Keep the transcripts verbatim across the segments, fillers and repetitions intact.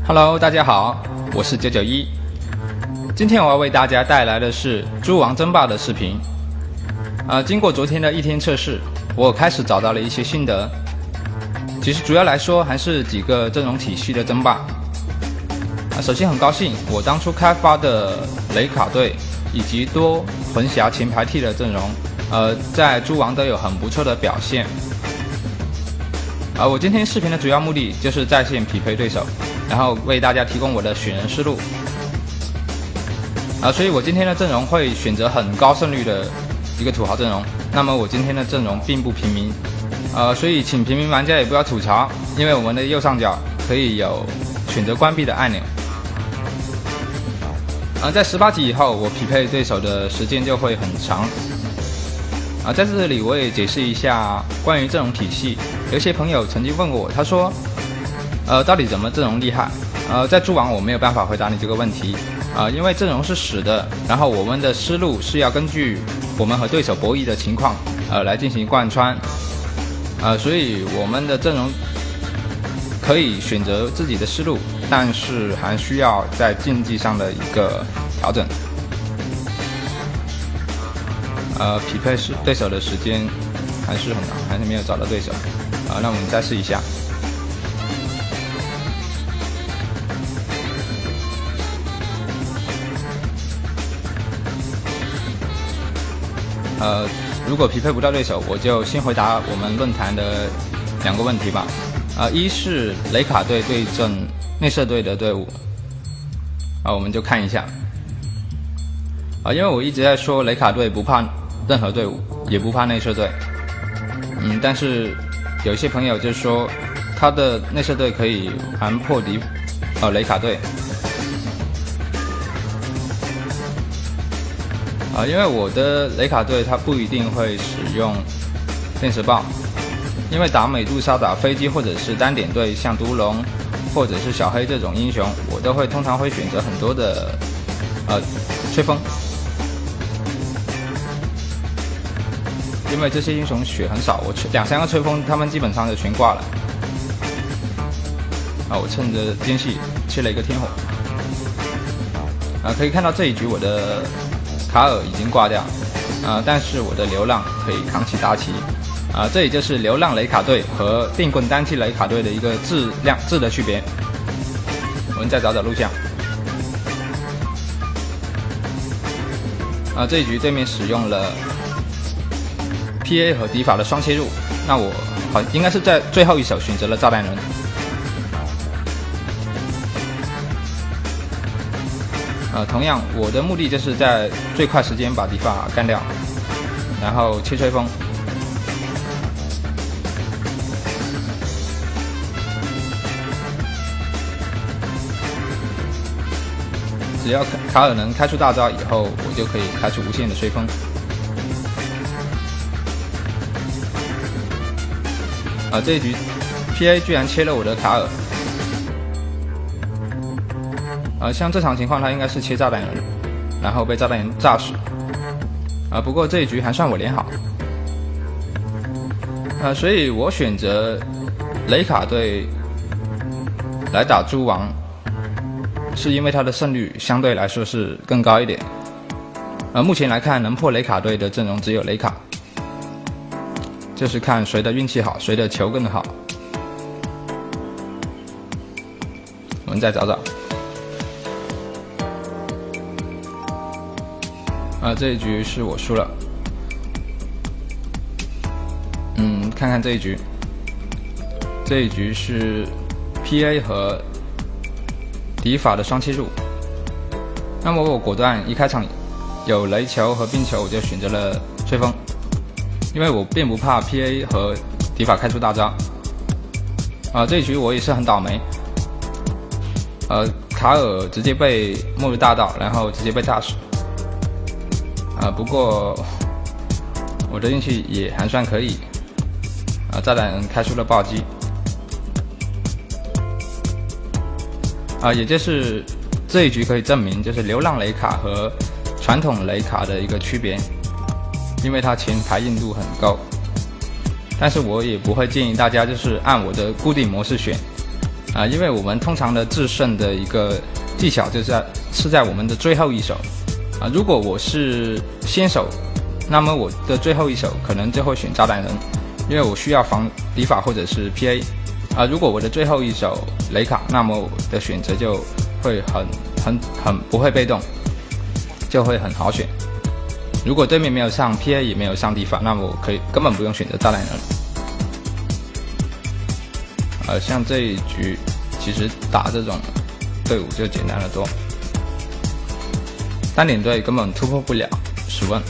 Hello， 大家好，我是九九一。今天我要为大家带来的是猪王争霸的视频。呃，经过昨天的一天测试，我开始找到了一些心得。其实主要来说还是几个阵容体系的争霸。啊，首先很高兴，我当初开发的雷卡队以及多魂侠前排替的阵容，呃，在猪王都有很不错的表现。啊，我今天视频的主要目的就是在线匹配对手。然后为大家提供我的选人思路，啊，所以我今天的阵容会选择很高胜率的一个土豪阵容。那么我今天的阵容并不平民，呃，所以请平民玩家也不要吐槽，因为我们的右上角可以有选择关闭的按钮。啊，在十八级以后，我匹配对手的时间就会很长。啊，在这里我也解释一下关于阵容体系。有些朋友曾经问过我，他说。呃，到底怎么阵容厉害？呃，在猪王我没有办法回答你这个问题，啊、呃，因为阵容是死的，然后我们的思路是要根据我们和对手博弈的情况，呃，来进行贯穿，呃，所以我们的阵容可以选择自己的思路，但是还需要在竞技上的一个调整。呃，匹配是对手的时间还是很难，还是没有找到对手，啊、呃，那我们再试一下。呃，如果匹配不到对手，我就先回答我们论坛的两个问题吧。呃，一是雷卡队对阵内设队的队伍，啊、呃，我们就看一下。啊、呃，因为我一直在说雷卡队不怕任何队伍，也不怕内设队。嗯，但是有一些朋友就说他的内设队可以玩破敌，呃，雷卡队。啊，因为我的雷卡队它不一定会使用电磁炮，因为打美杜莎、打飞机或者是单点队，像毒龙或者是小黑这种英雄，我都会通常会选择很多的呃吹风，因为这些英雄血很少，我两三个吹风，他们基本上就全挂了。啊，我趁着间隙切了一个天火，啊，可以看到这一局我的。卡尔已经挂掉，啊、呃，但是我的流浪可以扛起大旗，啊、呃，这也就是流浪雷卡队和电棍单体雷卡队的一个质量质的区别。我们再找找录像，啊、呃，这一局对面使用了 P A 和敌法的双切入，那我好应该是在最后一手选择了炸弹人。呃，同样，我的目的就是在最快时间把敌法干掉，然后切吹风。只要卡尔能开出大招以后，我就可以开出无限的吹风。啊，这一局 P A 居然切了我的卡尔。呃，像这场情况，他应该是切炸弹人，然后被炸弹人炸死。啊、呃，不过这一局还算我连好。呃，所以我选择雷卡队来打猪王，是因为他的胜率相对来说是更高一点。呃，目前来看，能破雷卡队的阵容只有雷卡，就是看谁的运气好，谁的球更好。我们再找找。啊，这一局是我输了。嗯，看看这一局，这一局是 P A 和敌法的双切入。那么我果断一开场有雷球和冰球，我就选择了吹风，因为我并不怕 P A 和敌法开出大招。啊，这一局我也是很倒霉。呃，卡尔直接被末日大盗，然后直接被炸死。啊、呃，不过我的运气也还算可以，啊、呃，炸弹人开出了暴击，啊、呃，也就是这一局可以证明，就是流浪雷卡和传统雷卡的一个区别，因为它前排硬度很高，但是我也不会建议大家就是按我的固定模式选， 啊、呃，因为我们通常的制胜的一个技巧就是在是在我们的最后一手啊、呃。如果我是先手，那么我的最后一手可能就会选炸弹人，因为我需要防敌法或者是 P A 啊、呃。如果我的最后一手雷卡，那么我的选择就会很很很不会被动，就会很好选。如果对面没有上 P A 也没有上敌法，那么我可以根本不用选择炸弹人。呃，像这一局其实打这种队伍就简单得多，单点队根本突破不了十问。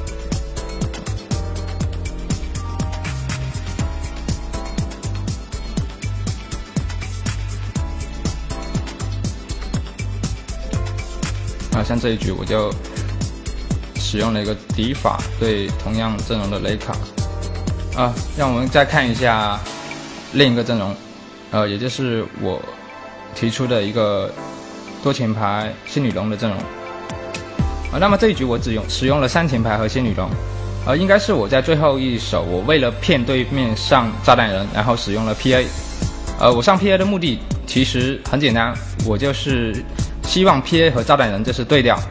啊，像这一局我就使用了一个敌法对同样阵容的雷卡。啊，让我们再看一下另一个阵容。呃，也就是我提出的一个多前排仙女龙的阵容。啊，那么这一局我只用使用了三前排和仙女龙。呃，应该是我在最后一手，我为了骗对面上炸弹人，然后使用了 P A。呃，我上 P A 的目的其实很简单，我就是希望 P A 和炸弹人就是对调。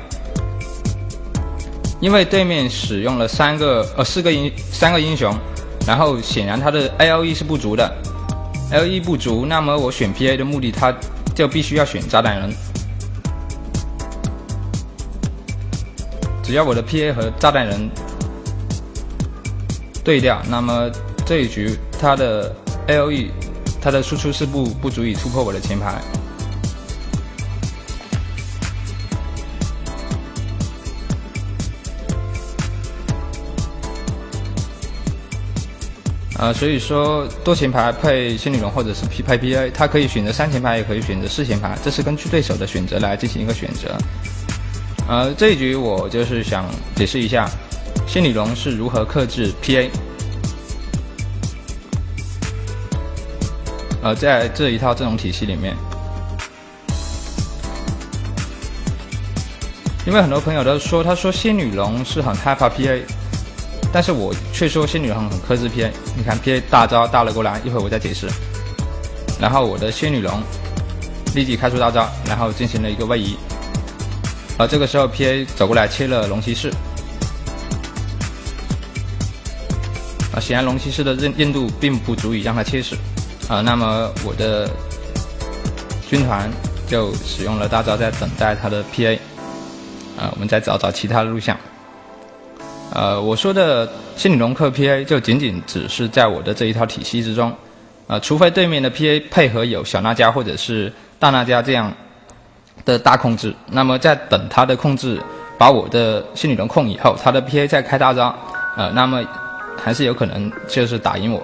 因为对面使用了三个呃四个英三个英雄，然后显然他的 A O E 是不足的。L E 不足，那么我选 P A 的目的，他就必须要选炸弹人。只要我的 P A 和炸弹人对调，那么这一局他的 L E， 他的输出是不不足以突破我的前排。呃，所以说多前排配仙女龙或者是配 P A， 它可以选择三前排，也可以选择四前排，这是根据对手的选择来进行一个选择。呃，这一局我就是想解释一下仙女龙是如何克制 P A。呃，在这一套阵容体系里面，因为很多朋友都说，他说仙女龙是很害怕 P A。但是我却说仙女龙很克制 P A， 你看 P A 大招大了过来，一会儿我再解释。然后我的仙女龙立即开出大招，然后进行了一个位移，而这个时候 P A 走过来切了龙骑士，啊，显然龙骑士的韧韧度并不足以让他切死，啊，那么我的军团就使用了大招在等待他的 P A， 啊，我们再找找其他的录像。呃，我说的仙女龙克 P A 就仅仅只是在我的这一套体系之中，呃，除非对面的 P A 配合有小娜迦或者是大娜迦这样的大控制，那么在等他的控制把我的仙女龙控以后，他的 P A 再开大招，呃，那么还是有可能就是打赢我。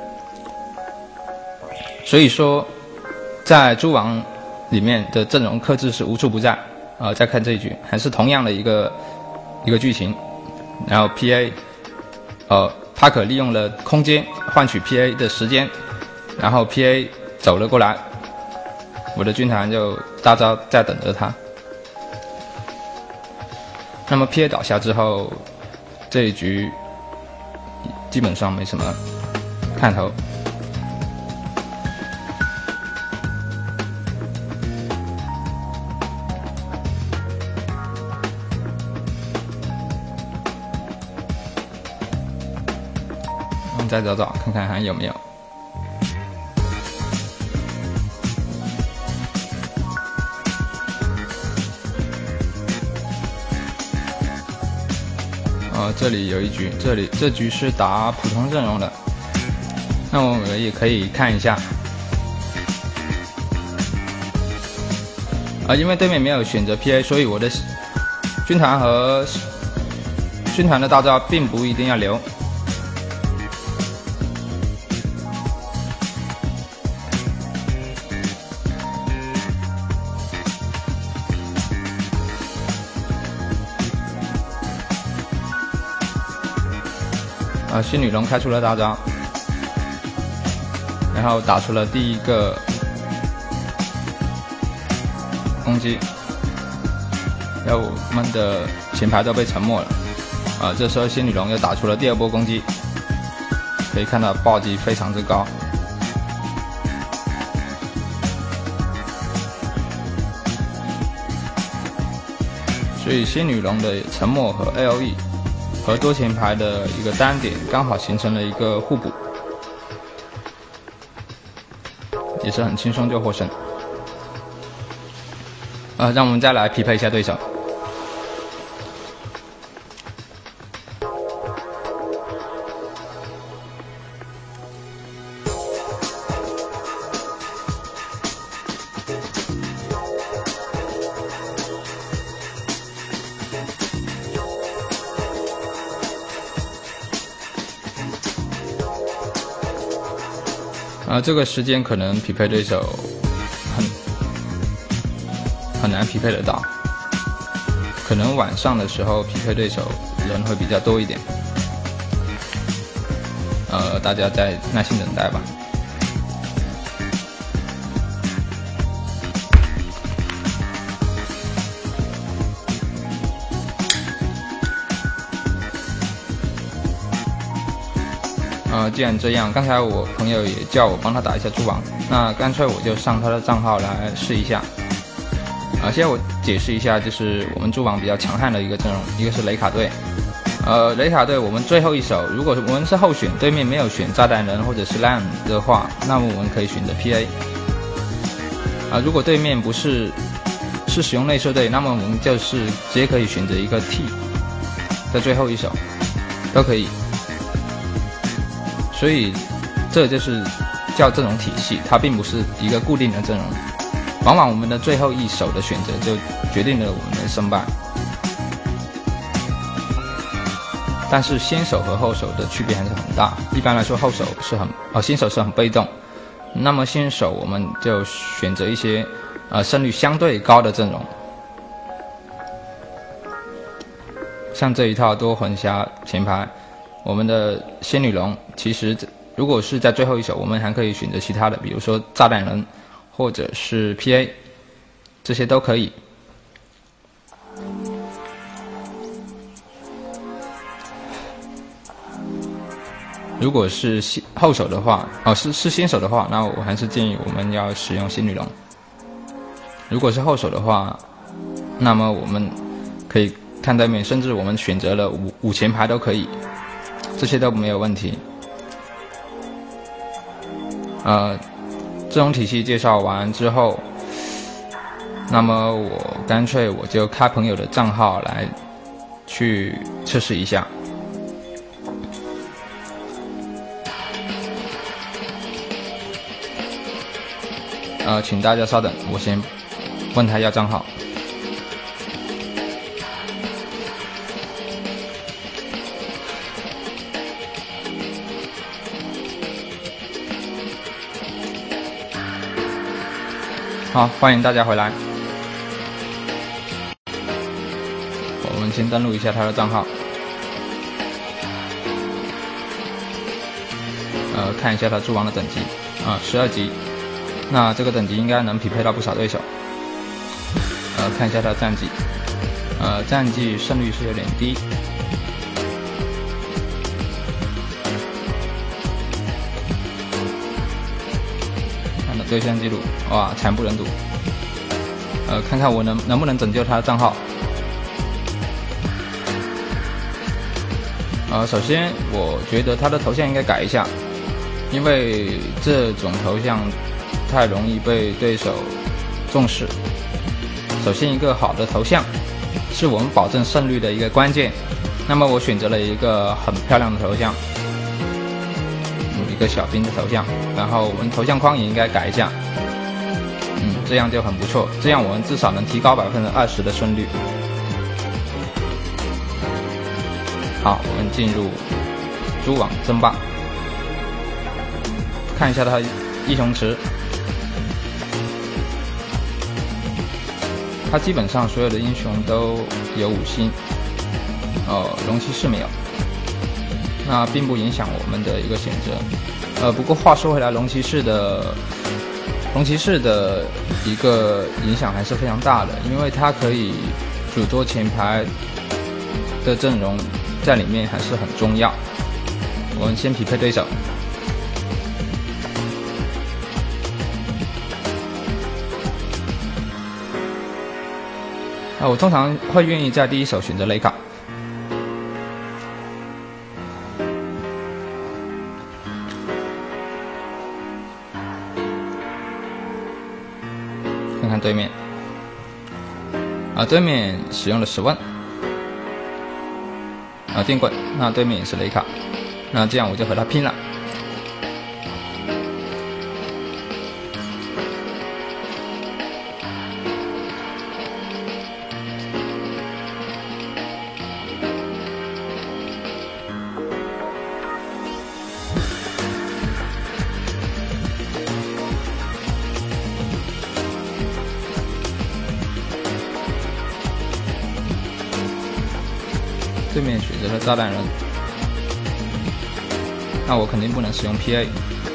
所以说，在猪王里面的阵容克制是无处不在。呃，再看这一局，还是同样的一个一个剧情。然后 P A， 呃，他可利用了空间换取 P A 的时间，然后 P A 走了过来，我的军团就大招在等着他。那么 P A 倒下之后，这一局基本上没什么看头。再找找看看还有没有。哦，这里有一局，这里这局是打普通阵容的，那我们也可以看一下。啊，因为对面没有选择 P A， 所以我的军团和军团的大招并不一定要留。啊，仙女龙开出了大招，然后打出了第一个攻击，然后我们的前排都被沉默了。啊，这时候仙女龙又打出了第二波攻击，可以看到暴击非常之高。 所以仙女龙的沉默和 A O E 和多前排的一个单点刚好形成了一个互补，也是很轻松就获胜。呃，让我们再来匹配一下对手。啊，这个时间可能匹配对手很很难匹配得到，可能晚上的时候匹配对手人会比较多一点，呃，大家再耐心等待吧。呃，既然这样，刚才我朋友也叫我帮他打一下猪王，那干脆我就上他的账号来试一下。啊、呃，现在我解释一下，就是我们猪王比较强悍的一个阵容，一个是雷卡队。呃，雷卡队我们最后一手，如果我们是候选，对面没有选炸弹人或者是 Lamb 的话，那么我们可以选择 P A。啊、呃，如果对面不是是使用内射队，那么我们就是直接可以选择一个 T， 在最后一手都可以。所以，这就是叫阵容体系，它并不是一个固定的阵容。往往我们的最后一手的选择就决定了我们的胜败。但是先手和后手的区别还是很大。一般来说，后手是很呃新手是很被动，那么新手我们就选择一些呃胜率相对高的阵容，像这一套多魂侠前排。我们的仙女龙，其实如果是在最后一手，我们还可以选择其他的，比如说炸弹人，或者是 P A， 这些都可以。如果是后手的话，哦，是是新手的话，那我还是建议我们要使用仙女龙。如果是后手的话，那么我们可以看对面，甚至我们选择了五五前排都可以。这些都没有问题。呃，这种体系介绍完之后，那么我干脆我就开朋友的账号来去测试一下。呃，请大家稍等，我先问他要账号。好，欢迎大家回来。我们先登录一下他的账号，呃，看一下他猪王的等级啊，十二级。那这个等级应该能匹配到不少对手。呃，看一下他的战绩，呃，战绩胜率是有点低。对战记录，哇，惨不忍睹。呃，看看我能能不能拯救他的账号。呃，首先我觉得他的头像应该改一下，因为这种头像太容易被对手重视。首先，一个好的头像是我们保证胜率的一个关键。那么我选择了一个很漂亮的头像。一个小兵的头像，然后我们头像框也应该改一下，嗯，这样就很不错，这样我们至少能提高百分之二十的胜率。好，我们进入蛛网争霸，看一下他英雄池，他基本上所有的英雄都有五星，哦，龙骑士没有。那并不影响我们的一个选择，呃，不过话说回来，龙骑士的龙骑士的一个影响还是非常大的，因为它可以主多前排的阵容在里面还是很重要。我们先匹配对手， 啊，我通常会愿意在第一手选择雷卡。看看对面，啊，对面使用了十问，啊，电棍，那对面也是雷卡，那这样我就和他拼了。对面选择了炸弹人，那我肯定不能使用 P A。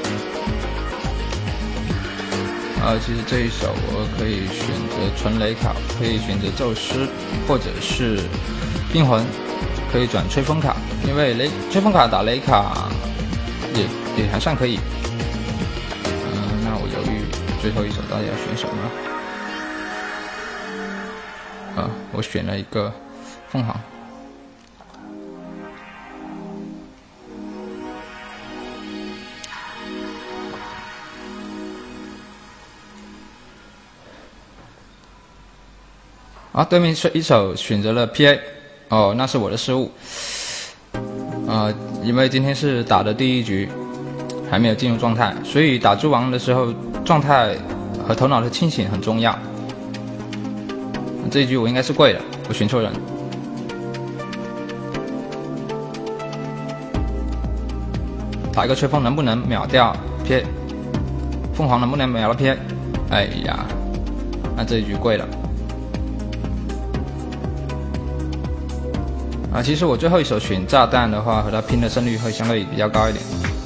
呃，其实这一手我可以选择纯雷卡，可以选择宙斯，或者是冰魂，可以转吹风卡，因为雷吹风卡打雷卡也也还算可以。嗯、呃，那我犹豫最后一手到底要选什么？啊、呃，我选了一个凤凰。啊，对面一手选择了 P A， 哦，那是我的失误。呃，因为今天是打的第一局，还没有进入状态，所以打猪王的时候状态和头脑的清醒很重要。这一局我应该是跪了，我选错人。打一个吹风能不能秒掉 P A？ 凤凰能不能秒了 P A？ 哎呀，那这一局跪了。啊，其实我最后一手选炸弹的话，和他拼的胜率会相对比较高一点。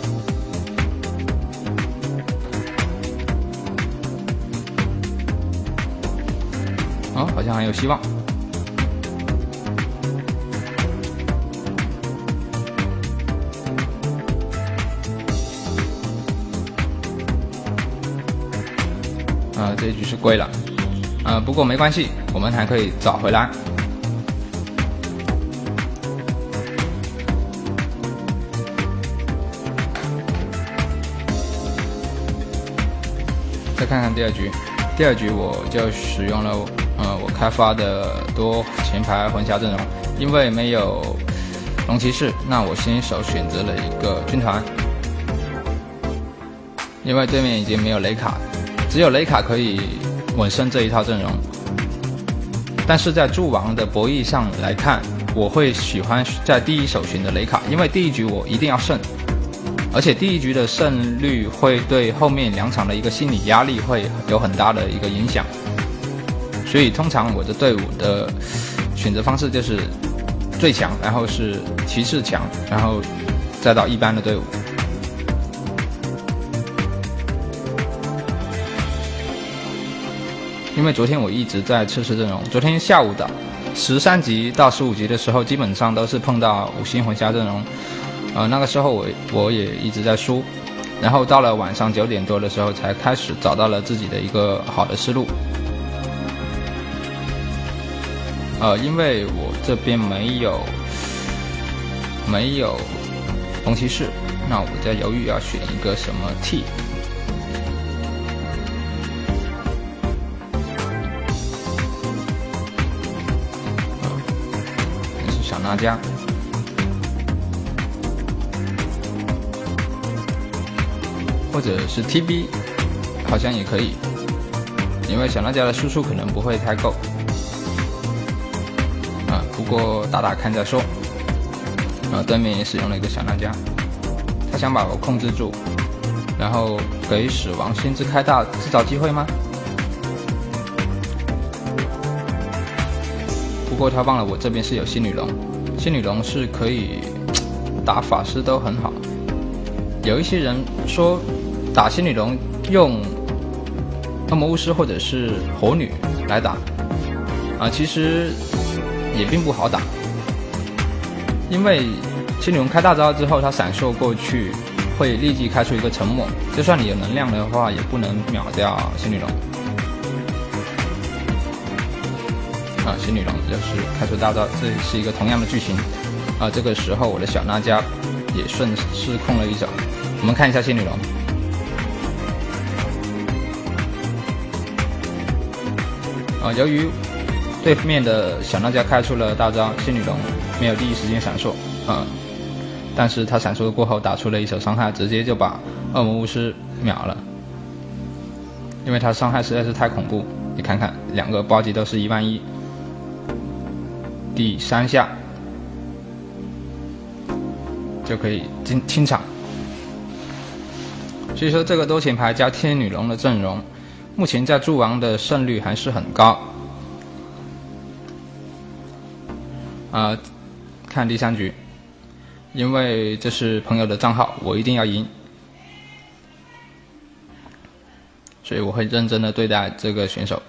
哦，好像还有希望。啊，这一局是跪了。啊，不过没关系，我们还可以找回来。再看看第二局，第二局我就使用了呃我开发的多前排魂侠阵容，因为没有龙骑士，那我新手选择了一个军团，因为对面已经没有雷卡，只有雷卡可以稳胜这一套阵容。但是在诸王的博弈上来看，我会喜欢在第一手选择雷卡，因为第一局我一定要胜。而且第一局的胜率会对后面两场的一个心理压力会有很大的一个影响，所以通常我的队伍的选择方式就是最强，然后是骑士强，然后再到一般的队伍。因为昨天我一直在测试阵容，昨天下午的十三级到十五级的时候，基本上都是碰到五星魂侠阵容。呃，那个时候我我也一直在输，然后到了晚上九点多的时候，才开始找到了自己的一个好的思路。呃，因为我这边没有没有龙骑士，那我在犹豫要选一个什么 T。呃，是小娜迦。或者是 T B 好像也可以，因为小娜迦的输出可能不会太够啊，不过打打看再说。啊，对面也使用了一个小娜迦，他想把我控制住，然后给死亡先知开大制造机会吗？不过他忘了我这边是有仙女龙，仙女龙是可以打法师都很好。有一些人说打仙女龙用恶魔巫师或者是火女来打啊，其实也并不好打，因为仙女龙开大招之后，它闪烁过去会立即开出一个沉默，就算你有能量的话，也不能秒掉仙女龙。 啊，新女龙就是开出大招，这是一个同样的剧情啊。这个时候我的小娜迦也顺势控了一手，我们看一下新女龙。啊，由于对面的小娜迦开出了大招，新女龙没有第一时间闪烁啊，但是他闪烁过后打出了一手伤害，直接就把恶魔巫师秒了，因为他伤害实在是太恐怖。你看看，两个暴击都是一万一，第三下就可以进清场。所以说，这个多钱牌加天女龙的阵容，目前在诸王的胜率还是很高。啊、呃，看第三局，因为这是朋友的账号，我一定要赢，所以我会认真的对待这个选手。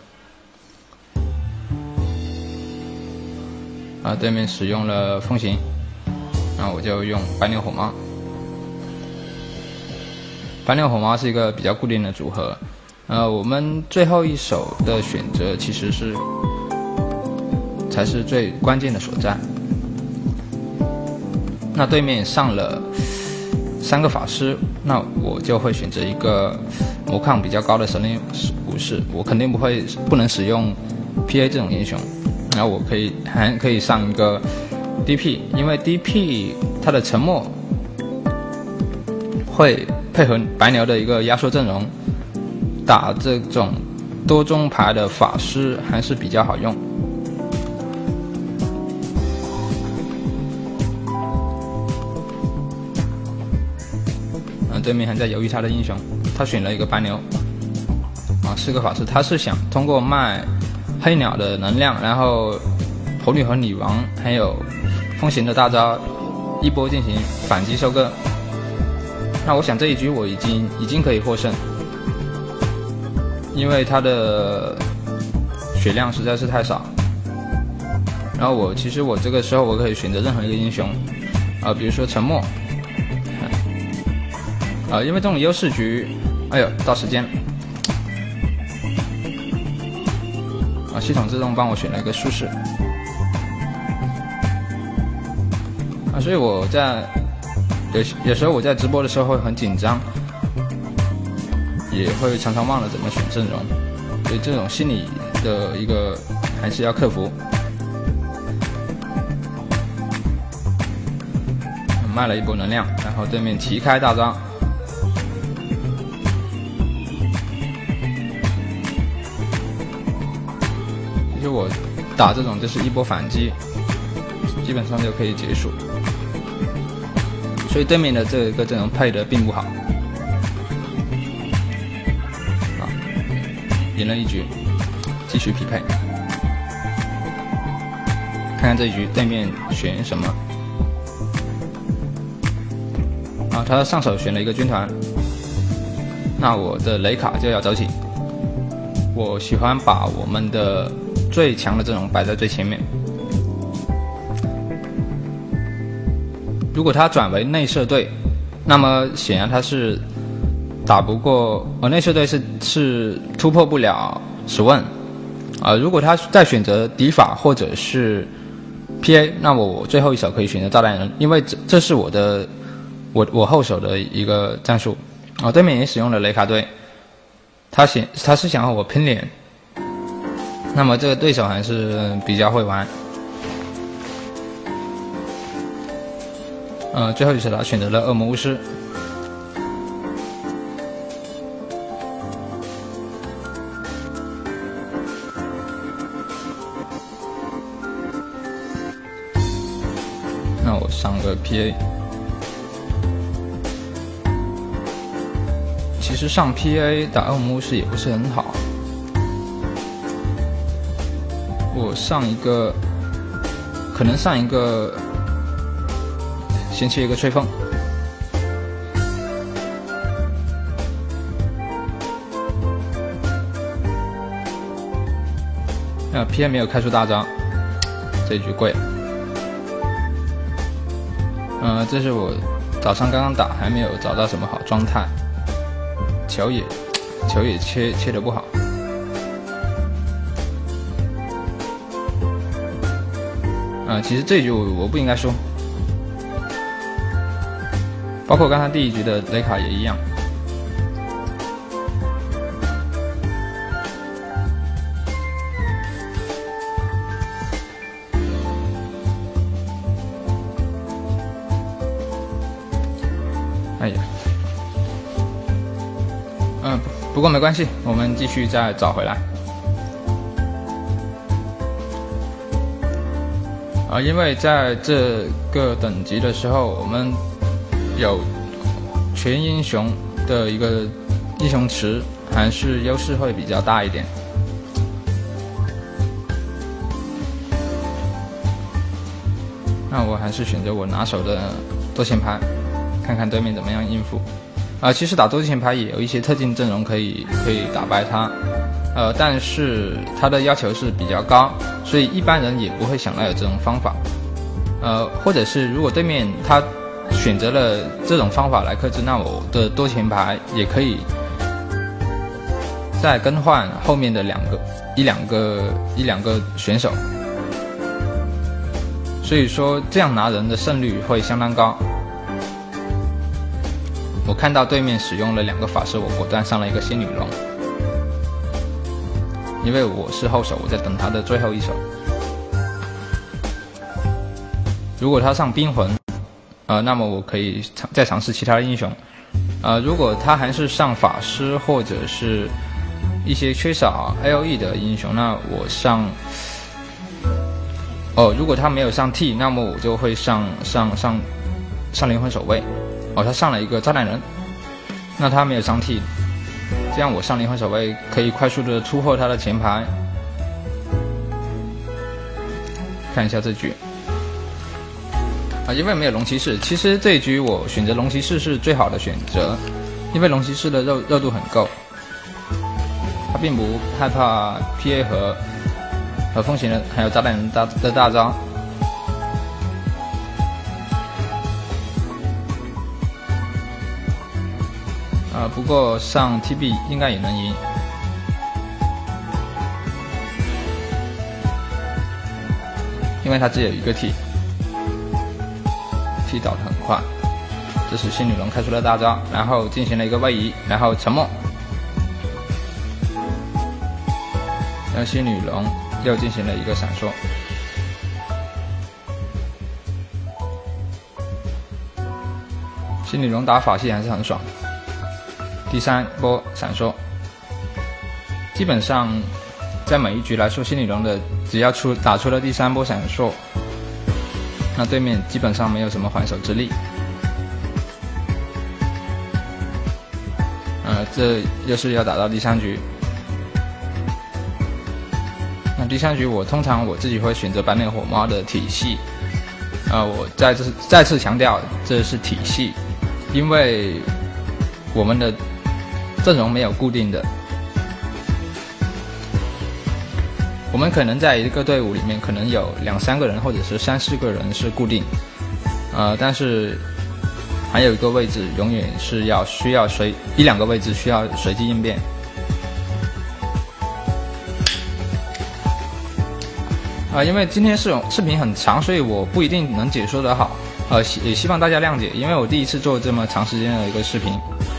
啊，对面使用了风行，那我就用白牛火猫。白牛火猫是一个比较固定的组合。呃，我们最后一手的选择其实是才是最关键的所在。那对面上了三个法师，那我就会选择一个魔抗比较高的神灵武士，我肯定不会不能使用 P A 这种英雄。然后我可以还可以上一个 D P， 因为 D P 它的沉默会配合白牛的一个压缩阵容，打这种多中牌的法师还是比较好用。嗯，对面还在犹豫他的英雄，他选了一个白牛，啊，是个法师，他是想通过卖黑鸟的能量，然后红女和女王还有风行的大招一波进行反击收割。那我想这一局我已经已经可以获胜，因为他的血量实在是太少。然后我其实我这个时候我可以选择任何一个英雄，啊、呃，比如说沉默，啊、呃，因为这种优势局，哎呦，到时间。系统自动帮我选了一个术士啊，所以我在有有时候我在直播的时候会很紧张，也会常常忘了怎么选阵容，所以这种心理的一个还是要克服。卖了一波能量，然后对面提开大招。我打这种就是一波反击，基本上就可以结束。所以对面的这个阵容配的并不好，啊，赢了一局，继续匹配。看看这一局对面选什么？啊，他上手选了一个军团，那我的雷卡就要走起。我喜欢把我们的最强的阵容摆在最前面。如果他转为内设队，那么显然他是打不过，呃，内设队是是突破不了十问啊、呃。如果他再选择敌法或者是 P A， 那么我最后一手可以选择炸弹人，因为这这是我的我我后手的一个战术啊、呃。对面也使用了雷卡队，他想他是想和我拼脸。那么这个对手还是比较会玩，呃，最后一手他选择了恶魔巫师，那我上个 P A， 其实上 P A 打恶魔巫师也不是很好。我上一个，可能上一个，先切一个吹风，啊 ，P A 没有开出大招，这一局贵了。嗯、呃，这是我早上刚刚打，还没有找到什么好状态，球也球也切切得不好。 呃，其实这一局我我不应该输，包括刚才第一局的雷卡也一样。哎呀，嗯，不过没关系，我们继续再找回来。啊，因为在这个等级的时候，我们有全英雄的一个英雄池，还是优势会比较大一点。那我还是选择我拿手的多钱牌。看看对面怎么样应付，啊、呃，其实打多钱牌也有一些特定阵容可以可以打败他，呃，但是他的要求是比较高，所以一般人也不会想到有这种方法，呃，或者是如果对面他选择了这种方法来克制，那我的多钱牌也可以再更换后面的两个一两个一两个选手，所以说这样拿人的胜率会相当高。我看到对面使用了两个法师，我果断上了一个仙女龙，因为我是后手，我在等他的最后一手。如果他上冰魂，呃，那么我可以再尝试其他的英雄。呃，如果他还是上法师或者是一些缺少 A O E 的英雄，那我上，哦，如果他没有上 T， 那么我就会上上上上灵魂守卫。哦，他上了一个炸弹人，那他没有上 T， 这样我上灵魂守卫可以快速的突破他的前排。看一下这局，啊，因为没有龙骑士，其实这一局我选择龙骑士是最好的选择，因为龙骑士的肉肉度很够，他并不害怕 P A 和和风行人还有炸弹人大的大招。呃，不过上 T B 应该也能赢，因为他只有一个 T，T 倒得很快。这时仙女龙开出了大招，然后进行了一个位移，然后沉默，然后仙女龙又进行了一个闪烁。仙女龙打法系还是很爽。第三波闪烁，基本上在每一局来说，仙女龙的只要出打出了第三波闪烁，那对面基本上没有什么还手之力。呃，这又是要打到第三局。那第三局我通常我自己会选择白面火猫的体系，呃，我再次再次强调这是体系，因为我们的阵容没有固定的，我们可能在一个队伍里面可能有两三个人或者是三四个人是固定，呃，但是还有一个位置永远是要需要随一两个位置需要随机应变。啊、呃，因为今天视视频很长，所以我不一定能解说得好，呃，也希望大家谅解，因为我第一次做这么长时间的一个视频。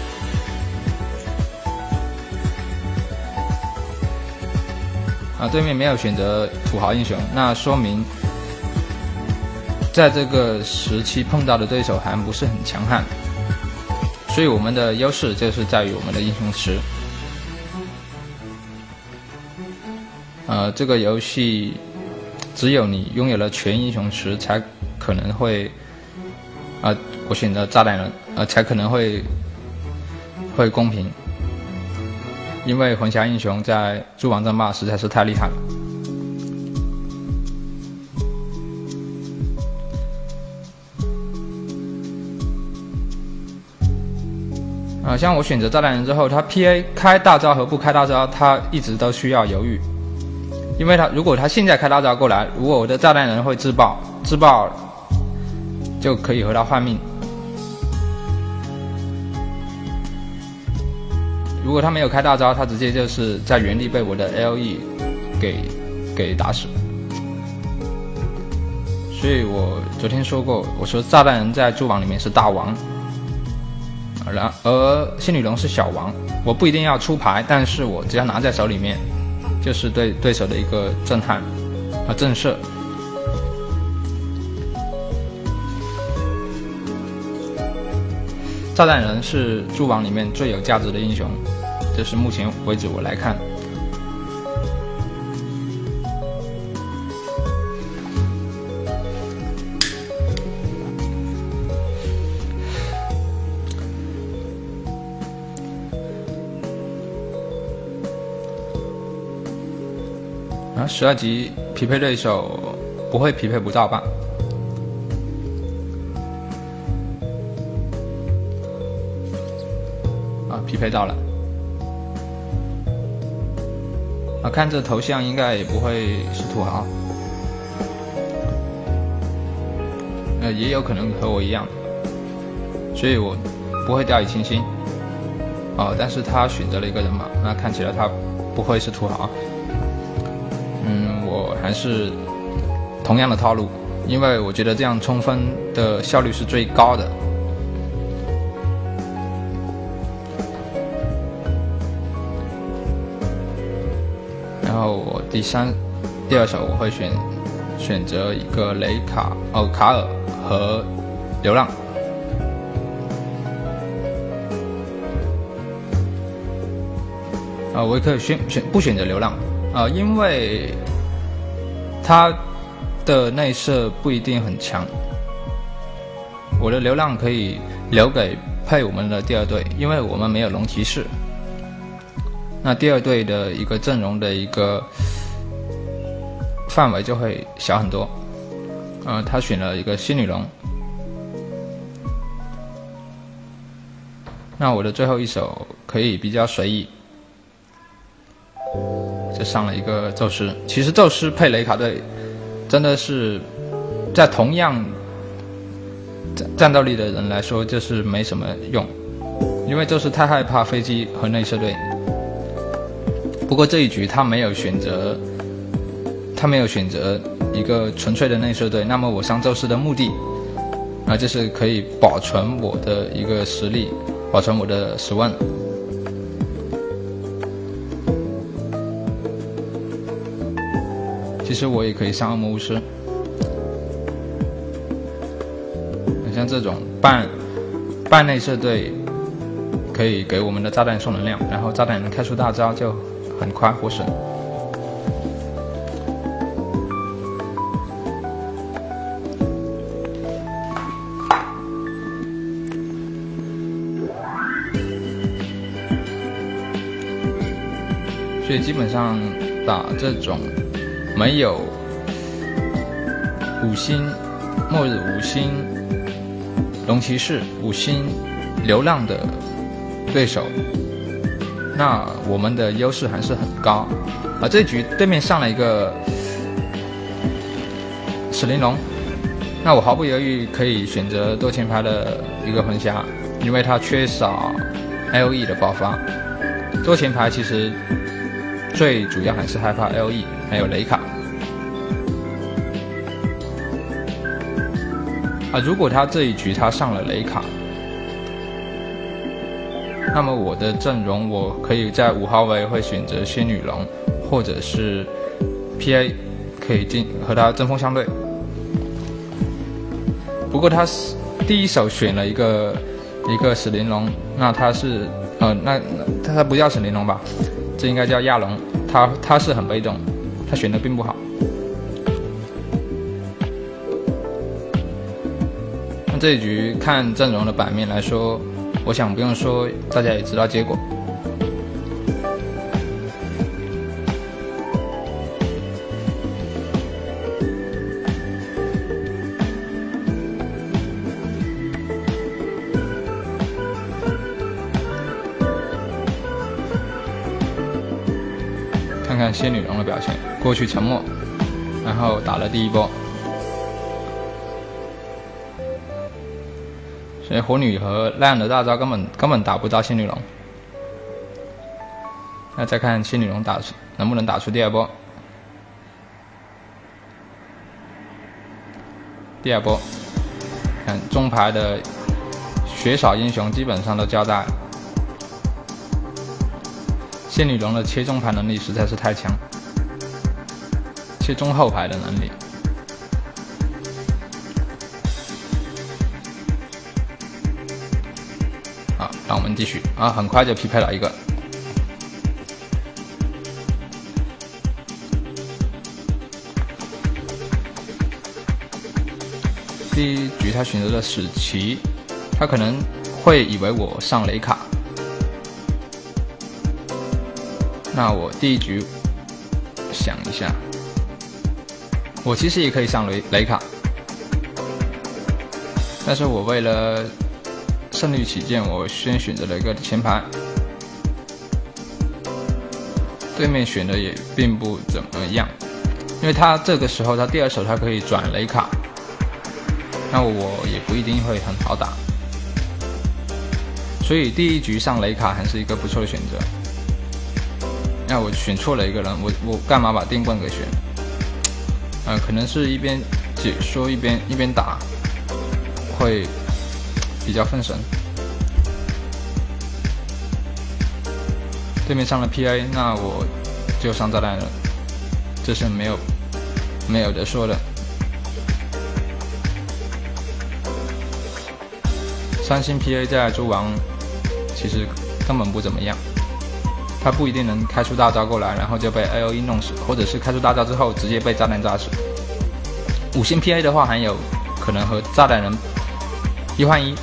啊，对面没有选择土豪英雄，那说明在这个时期碰到的对手还不是很强悍，所以我们的优势就是在于我们的英雄池。呃，这个游戏只有你拥有了全英雄池，才可能会，啊、呃，我选择炸弹人，呃，才可能会会公平。因为魂侠英雄在蛛网争霸实在是太厉害了。啊、呃，像我选择炸弹人之后，他 P A 开大招和不开大招，他一直都需要犹豫，因为他如果他现在开大招过来，如果我的炸弹人会自爆，自爆就可以和他换命。如果他没有开大招，他直接就是在原地被我的 L E 给给打死。 所以我昨天说过，我说炸弹人在蛛网里面是大王，然而仙女龙是小王。我不一定要出牌，但是我只要拿在手里面，就是对对手的一个震撼和震慑。炸弹人是蛛网里面最有价值的英雄，这是目前为止我来看。然后十二级匹配对手不会匹配不到吧？啊，匹配到了。啊，看这头像应该也不会是土豪，呃，也有可能和我一样，所以我不会掉以轻心。哦，但是他选择了一个人马，那看起来他不会是土豪。嗯，我还是同样的套路，因为我觉得这样冲分的效率是最高的。然后我第三、第二手我会选选择一个雷卡哦卡尔和流浪。啊，我也可以选选不选择流浪。啊、呃，因为他的内射不一定很强，我的流浪可以留给配我们的第二队，因为我们没有龙骑士。那第二队的一个阵容的一个范围就会小很多。呃，他选了一个仙女龙，那我的最后一手可以比较随意。就上了一个宙斯，其实宙斯配雷卡队真的是在同样战斗力的人来说，就是没什么用，因为宙斯太害怕飞机和内射队。不过这一局他没有选择，他没有选择一个纯粹的内射队，那么我上宙斯的目的，啊，就是可以保存我的一个实力，保存我的十万。其实我也可以上恶魔巫师，像这种半半内射队可以给我们的炸弹送能量，然后炸弹能开出大招就很快获胜。所以基本上打这种没有五星末日五星龙骑士五星流浪的对手，那我们的优势还是很高。而这局对面上了一个史玲珑，那我毫不犹豫可以选择多前排的一个魂侠，因为它缺少 L E 的爆发。多前排其实最主要还是害怕 L E 还有雷卡。啊，如果他这一局他上了雷卡，那么我的阵容我可以在五号位会选择仙女龙，或者是 P A 可以进和他针锋相对。不过他第一手选了一个一个史玲珑，那他是呃那他他不叫史玲珑吧？这应该叫亚龙，他他是很被动，他选的并不好。那这一局看阵容的版面来说，我想不用说，大家也知道结果。看看仙女龙的表现，过去沉默，然后打了第一波。所以火女和赖恩的大招根本根本打不到仙女龙。那再看仙女龙打出能不能打出第二波。 第二波，看中排的血少英雄基本上都交代了。仙女龙的切中排能力实在是太强，切中后排的能力。好，让我们继续啊，很快就匹配了一个。第一局他选择了史奇，他可能会以为我上雷卡，那我第一局想一下，我其实也可以上雷雷卡，但是我为了胜率起见，我先选择了一个前排，对面选的也并不怎么样，因为他这个时候他第二手他可以转雷卡。那我也不一定会很好打，所以第一局上雷卡还是一个不错的选择。那我选错了一个人，我我干嘛把电棍给选？呃，可能是一边解说一边一边打，会比较分神。对面上了 P A， 那我就上炸弹了，这是没有没有的说的。三星 P A 在猪王其实根本不怎么样，他不一定能开出大招过来，然后就被 A O E 弄死，或者是开出大招之后直接被炸弹炸死。五星 P A 的话，还有可能和炸弹人一换一。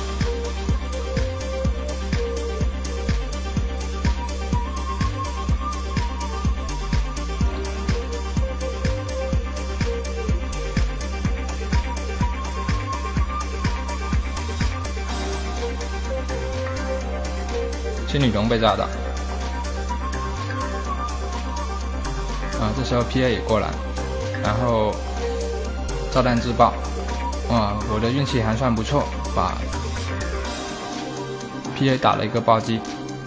仙女龙被炸到，啊，这时候 P A 也过来，然后炸弹自爆，哇，我的运气还算不错，把 P A 打了一个暴击。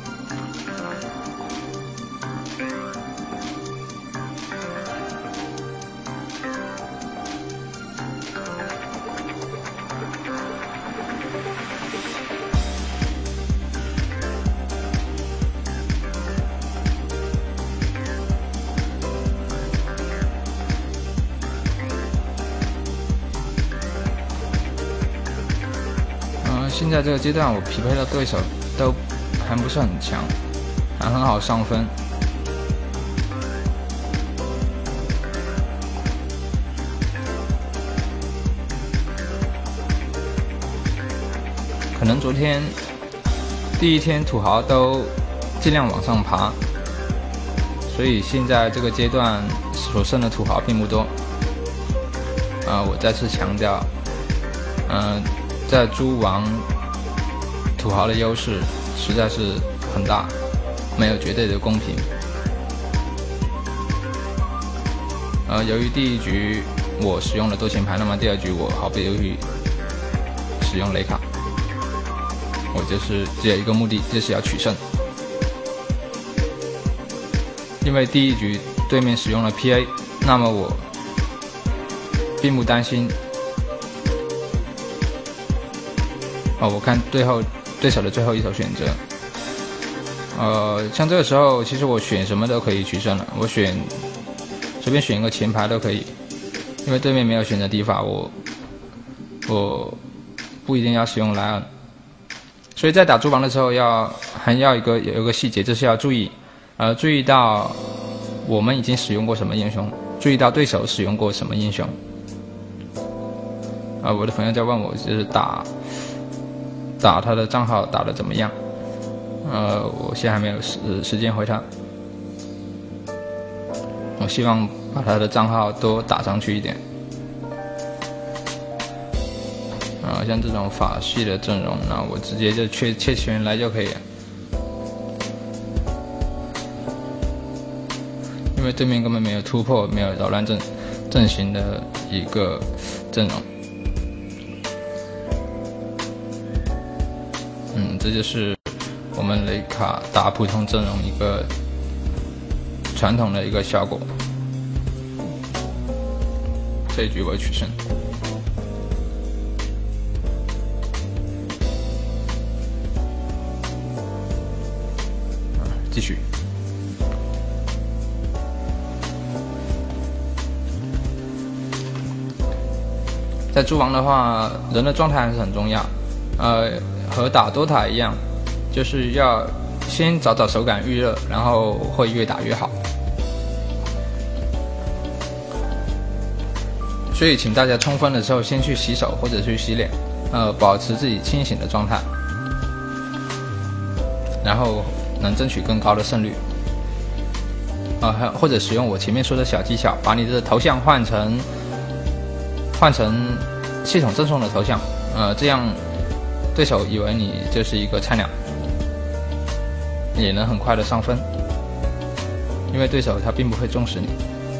现在这个阶段，我匹配的对手都还不是很强，还很好上分。可能昨天第一天土豪都尽量往上爬，所以现在这个阶段所剩的土豪并不多。啊、呃，我再次强调，嗯、呃。在猪王土豪的优势实在是很大，没有绝对的公平。呃，由于第一局我使用了多前排，那么第二局我毫不犹豫使用雷卡，我就是只有一个目的，就是要取胜。因为第一局对面使用了 P A， 那么我并不担心。哦，我看最后对手的最后一手选择，呃，像这个时候，其实我选什么都可以取胜了。我选随便选一个前排都可以，因为对面没有选择敌法，我我不一定要使用莱恩。所以在打猪王的时候要，还要一个有一个细节，就是要注意，呃，注意到我们已经使用过什么英雄，注意到对手使用过什么英雄。啊、呃，我的朋友在问我，就是打。打他的账号打得怎么样？呃，我现在还没有时时间回他。我希望把他的账号多打上去一点。啊、呃，像这种法系的阵容，那我直接就切切起源来就可以了。因为对面根本没有突破，没有扰乱阵阵型的一个阵容。嗯，这就是我们雷卡打普通阵容一个传统的一个效果。这一局我取胜。 继续。在猪王的话，人的状态还是很重要，呃，和打 D O T A 一样，就是要先找找手感预热，然后会越打越好。所以，请大家冲锋的时候先去洗手或者去洗脸，呃，保持自己清醒的状态，然后能争取更高的胜率。啊、呃，或者使用我前面说的小技巧，把你的头像换成。换成系统赠送的头像，呃，这样对手以为你就是一个菜鸟，也能很快的上分，因为对手他并不会重视你。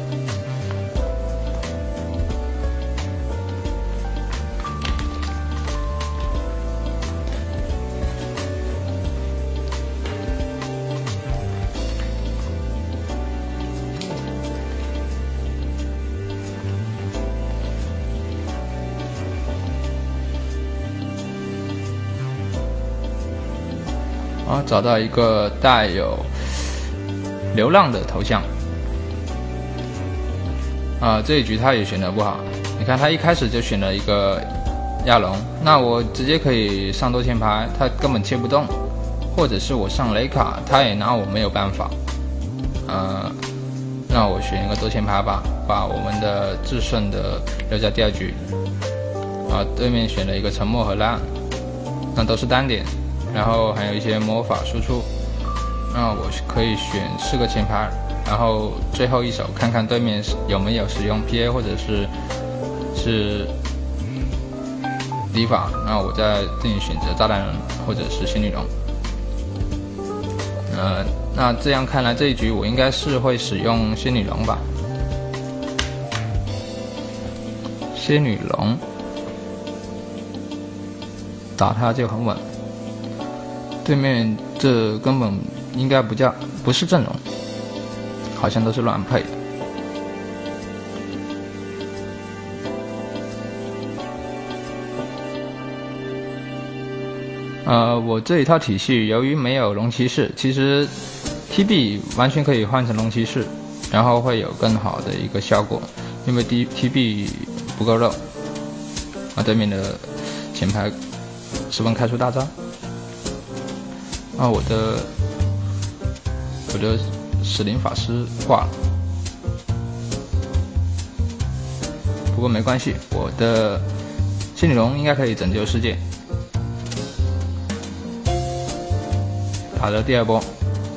啊，找到一个带有流浪的头像。啊，这一局他也选得不好，你看他一开始就选了一个亚龙，那我直接可以上多前排，他根本切不动，或者是我上雷卡，他也拿我没有办法。呃，那我选一个多前排吧，把我们的制胜的留在第二局。啊，对面选了一个沉默和拉，那都是单点。然后还有一些魔法输出，那我可以选四个前排，然后最后一手看看对面有没有使用 P A 或者是是敌法，那我再自己选择炸弹人或者是仙女龙。呃，那这样看来这一局我应该是会使用仙女龙吧？仙女龙打他就很稳。对面这根本应该不叫不是阵容，好像都是乱配的。呃，我这一套体系由于没有龙骑士，其实 T B 完全可以换成龙骑士，然后会有更好的一个效果，因为 T B 不够肉。啊，对面的前排十分开出大招。啊，我的我的死灵法师挂了，不过没关系，我的仙女龙应该可以拯救世界。打了第二波，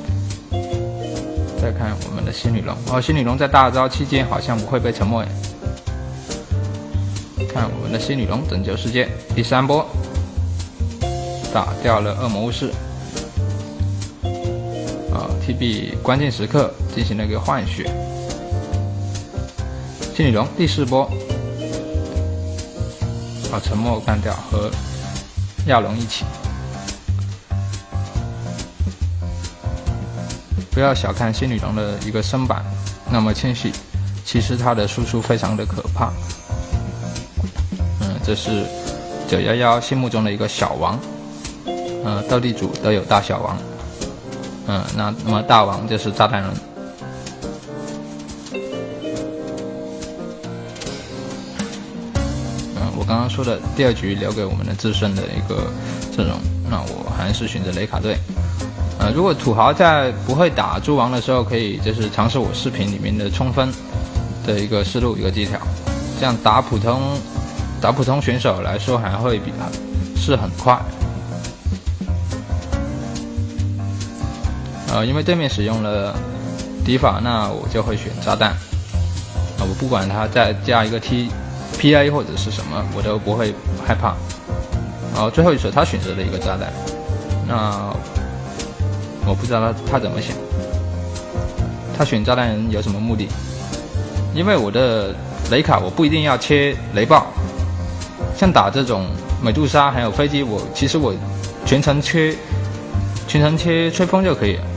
再看我们的仙女龙。哦，仙女龙在大招期间好像不会被沉默耶。看我们的仙女龙拯救世界，第三波打掉了恶魔巫师。T B 关键时刻进行了一个换血，仙女龙第四波把沉默干掉，和亚龙一起。不要小看仙女龙的一个身板那么纤细，其实它的输出非常的可怕。嗯，这是九一一心目中的一个小王，嗯，斗地主都有大小王。嗯，那那么大王就是炸弹人。嗯，我刚刚说的第二局留给我们的制胜的一个阵容，那我还是选择雷卡队。呃，如果土豪在不会打猪王的时候，可以就是尝试我视频里面的冲锋的一个思路一个技巧，这样打普通打普通选手来说还会比是很快。呃，因为对面使用了敌法，那我就会选炸弹。啊、呃，我不管他再加一个 T P A 或者是什么，我都不会害怕。然后最后一手他选择了一个炸弹，那我不知道他他怎么想。他选炸弹人有什么目的？因为我的雷卡我不一定要切雷暴，像打这种美杜莎还有飞机，我其实我全程切全程切吹风就可以了。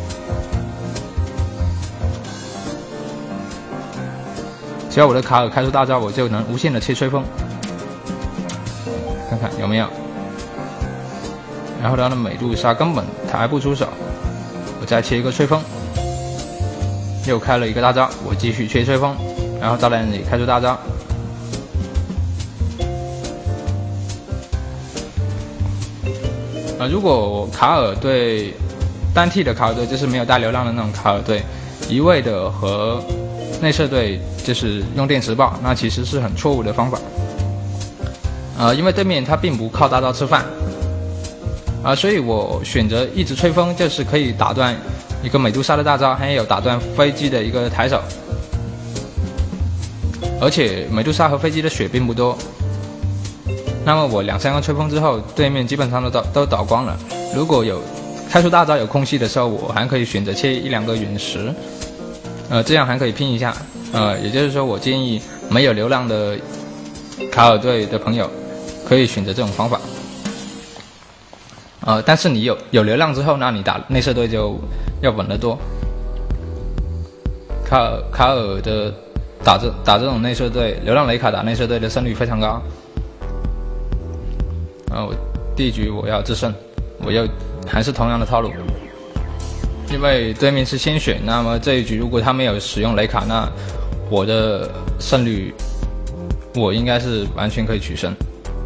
只要我的卡尔开出大招，我就能无限的切吹风，看看有没有。然后他的美杜莎根本抬不出手，我再切一个吹风，又开了一个大招，我继续切吹风，然后炸弹里开出大招。呃，如果卡尔队单体的卡尔队就是没有带流量的那种卡尔队，一味的和内设队就是用电磁爆，那其实是很错误的方法。呃，因为对面他并不靠大招吃饭，啊、呃，所以我选择一直吹风，就是可以打断一个美杜莎的大招，还有打断飞机的一个抬手。而且美杜莎和飞机的血并不多，那么我两三个吹风之后，对面基本上都倒都倒光了。如果有开出大招有空隙的时候，我还可以选择切一两个陨石，呃，这样还可以拼一下。呃，也就是说，我建议没有流量的卡尔队的朋友可以选择这种方法。呃，但是你有有流量之后，那你打内设队就要稳得多。卡尔卡尔的打这打这种内设队，流量雷卡打内设队的胜率非常高。呃，我第一局我要制胜，我又还是同样的套路，因为对面是先选，那么这一局如果他没有使用雷卡，那我的胜率我应该是完全可以取胜。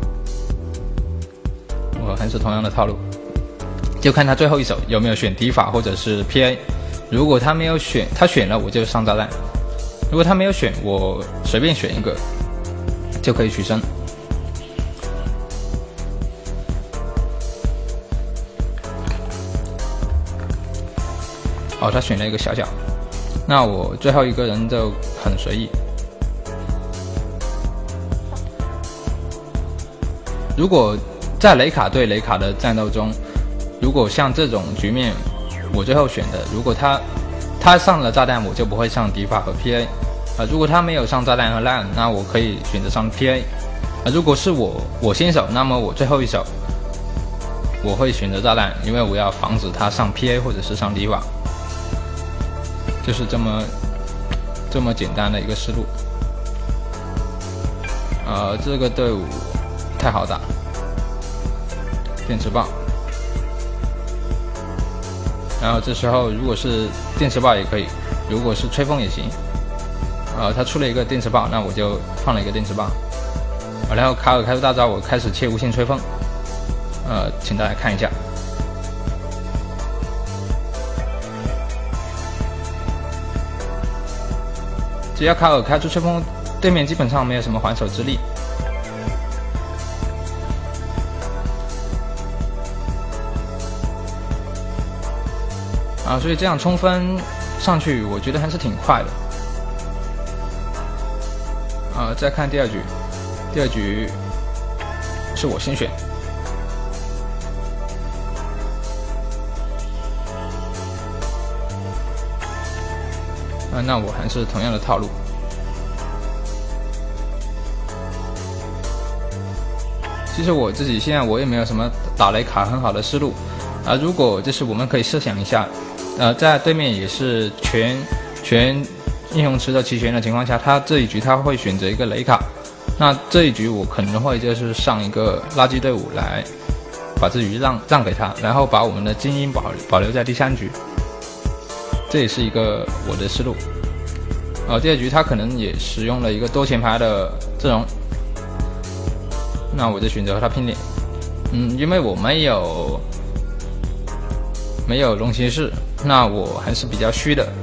我还是同样的套路，就看他最后一手有没有选敌法或者是 P A。如果他没有选，他选了我就上炸弹；如果他没有选，我随便选一个就可以取胜。哦，他选了一个小小，那我最后一个人就很随意。如果在雷卡对雷卡的战斗中，如果像这种局面，我最后选的，如果他他上了炸弹，我就不会上敌法和 P A。啊、呃，如果他没有上炸弹和 L A N， 那我可以选择上 P A。啊、呃，如果是我我先手，那么我最后一手我会选择炸弹，因为我要防止他上 P A 或者是上敌法。就是这么这么简单的一个思路。呃，这个队伍太好打，电磁爆。然后这时候如果是电磁爆也可以，如果是吹风也行。呃，他出了一个电磁爆，那我就放了一个电磁爆。呃、然后卡尔开出大招，我开始切无限吹风。呃，请大家看一下。只要卡尔开出吹风，对面基本上没有什么还手之力。啊，所以这样冲分上去，我觉得还是挺快的。啊，再看第二局，第二局是我先选。啊，那我还是同样的套路。其实我自己现在我也没有什么打雷卡很好的思路啊。如果就是我们可以设想一下，呃，在对面也是全全英雄池的齐全的情况下，他这一局他会选择一个雷卡，那这一局我可能会就是上一个垃圾队伍来把这局让让给他，然后把我们的精英保保留在第三局。这也是一个我的思路。呃，第二局他可能也使用了一个多前排的阵容，那我就选择和他拼脸。嗯，因为我没有没有龙骑士，那我还是比较虚的，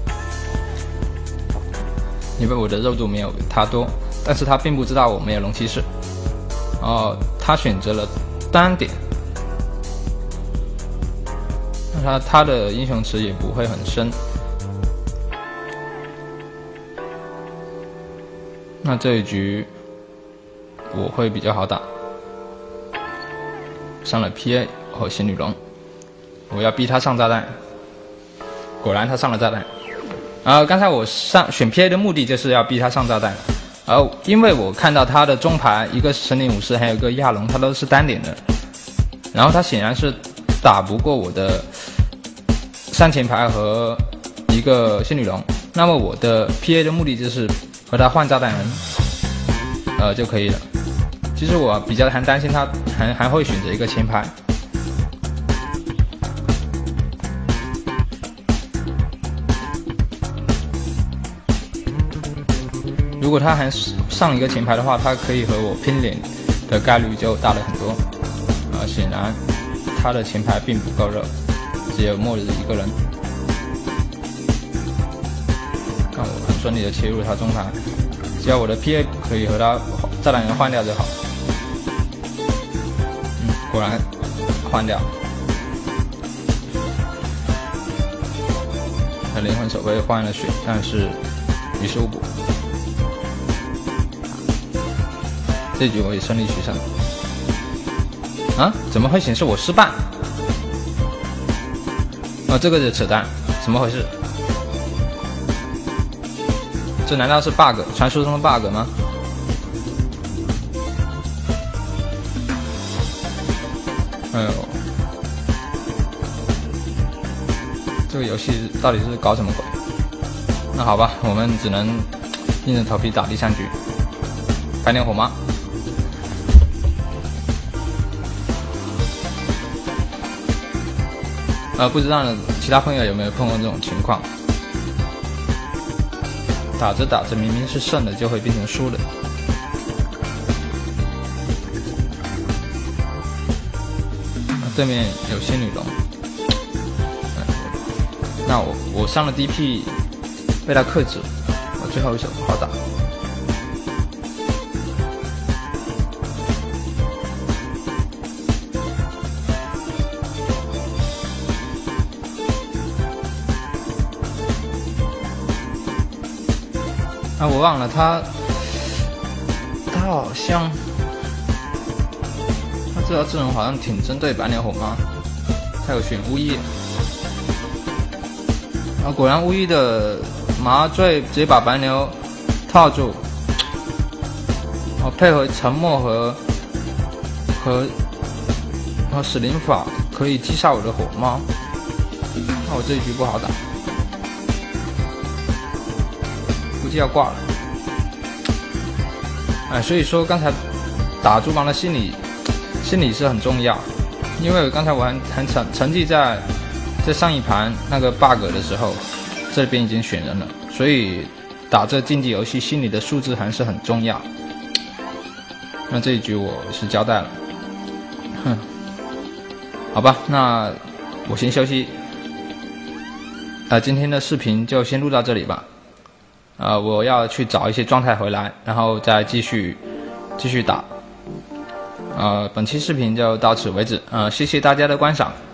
因为我的肉度没有他多，但是他并不知道我没有龙骑士。哦，他选择了单点。他他的英雄池也不会很深，那这一局我会比较好打，上了 P A 和仙女龙，我要逼他上炸弹，果然他上了炸弹。然后刚才我上选 P A 的目的就是要逼他上炸弹，然后因为我看到他的中排一个神灵武士还有一个亚龙，他都是单点的，然后他显然是打不过我的三前排和一个仙女龙，那么我的 P A 的目的就是和他换炸弹人，呃就可以了。其实我比较还担心他还还会选择一个前排， 如果他还上一个前排的话，他可以和我拼脸的概率就大了很多。啊，显然他的前排并不够热，只有末日一个人。看我很顺利的切入他中排，只要我的 P A 可以和他炸弹员换掉就好。嗯，果然换掉。他灵魂守卫换了血，但是于事无补。这局我也顺利取胜。啊？怎么会显示我失败？哦，这个是扯淡，怎么回事？这难道是 bug？ 传说中的 bug 吗？哎呦，这个游戏到底是搞什么鬼？那好吧，我们只能硬着头皮打第三局，白脸火妈。呃，不知道呢，其他朋友有没有碰过这种情况？打着打着，明明是胜的，就会变成输的。啊、对面有仙女龙，嗯、那我我上了 D P， 被他克制，我最后一手不好打。啊，我忘了他，他好像，他这条阵容好像挺针对白脸火妈，他有选巫医，啊，果然巫医的麻醉直接把白牛套住，哦，配合沉默和和和死灵法可以击杀我的火猫，那我这一局不好打。就要挂了，哎，所以说刚才打猪王的心理，心理是很重要，因为刚才我还很沉沉寂在在上一盘那个 bug 的时候，这边已经选人了，所以打这竞技游戏心理的素质还是很重要。那这一局我是交代了，哼，好吧，那我先休息，啊、呃，今天的视频就先录到这里吧。呃，我要去找一些状态回来，然后再继续继续打。呃，本期视频就到此为止，呃，谢谢大家的观赏。